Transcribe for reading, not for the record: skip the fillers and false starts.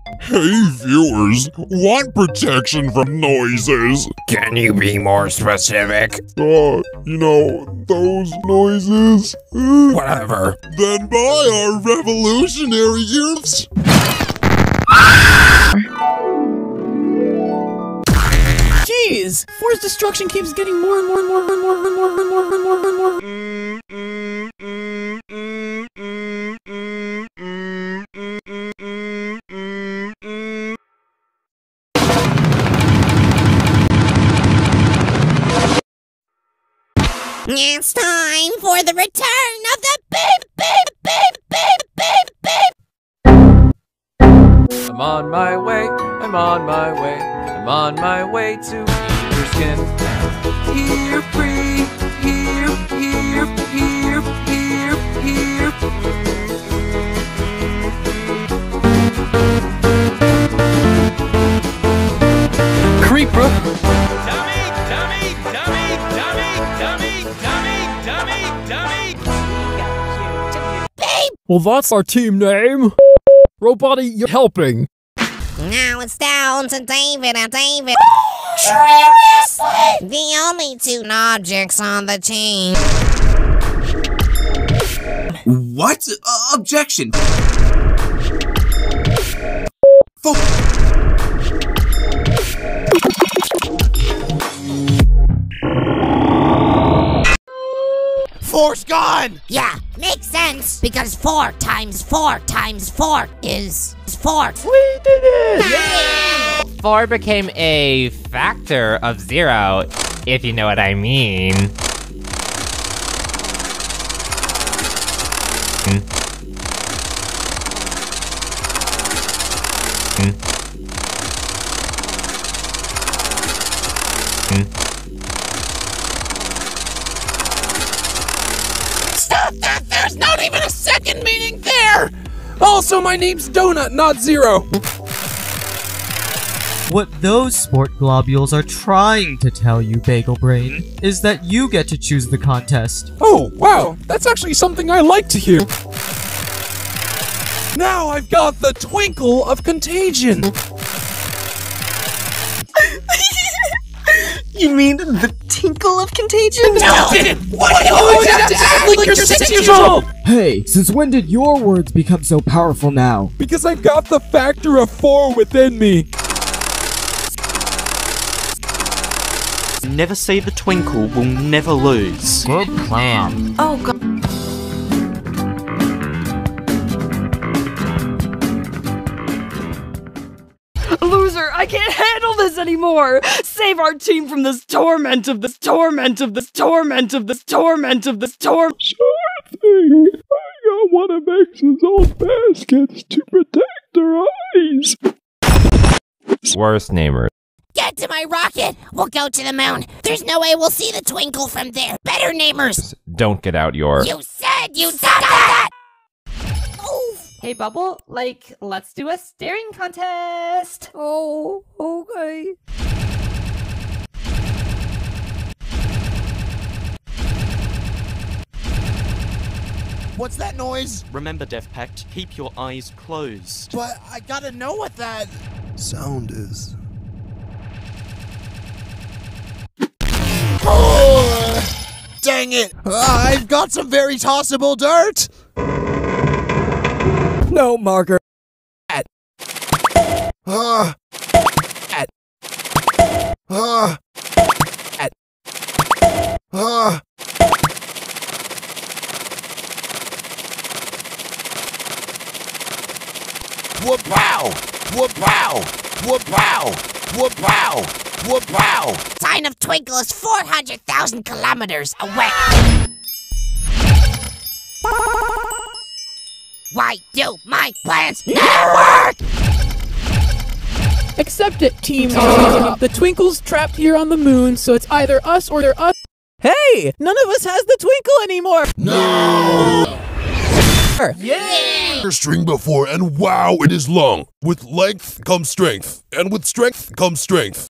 Hey viewers, want protection from noises? Can you be more specific? Those noises? Whatever. Then buy our revolutionary ears. Jeez! Forest destruction keeps getting more and more and more and more and more and more and more and more. It's time for the return of the babe. I'm on my way, I'm on my way, I'm on my way to your skin. Here, free, here. Creeper! Well, that's our team name. Robotty, you're helping. Now it's down to David and David. The only two objects on the team. What? Objection! Force gone! Yeah, makes sense, because 4 times 4 times 4 is 4. We did it! Yeah! 4 became a factor of 0, if you know what I mean. Stop that! There's not even a second meaning there! Also, my name's Donut, not Zero. What those sport globules are trying to tell you, Bagel Brain, is that you get to choose the contest. Oh, wow, that's actually something I like to hear. Now I've got the Twinkle of Contagion. You mean the Tinkle of Contagion? No! Why do you always have to act like you're 6 years old? Hey, since when did your words become so powerful now? Because I've got the factor of 4 within me. Never say the Twinkle will never lose. Good plan. Oh, God. Loser, I can't handle this anymore! Save our team from this torment of this torment of this torment of this torment of this torment. Sure thing. I got one of X's old baskets to protect their eyes. Worst namers. Get to my rocket! We'll go to the moon! There's no way we'll see the Twinkle from there! Better namers! Don't get out your... You said you'd stop that! Hey, Bubble, let's do a staring contest! Oh, okay. What's that noise? Remember, Death Pact, keep your eyes closed. But I gotta know what that sound is. Oh, dang it! I've got some very tossable dirt! No, Marker. Whoop-pow! Whoop-pow! Whoop-pow! Whoop-pow! Whoop-pow! Sign of Twinkle is 400,000 kilometers away. Why do my plans never work? Accept it, Team. The Twinkle's trapped here on the moon, so it's either us or they're us. Hey! None of us has the Twinkle anymore! No! Yeah! String before, and wow, it is long. With length comes strength, and with strength comes strength.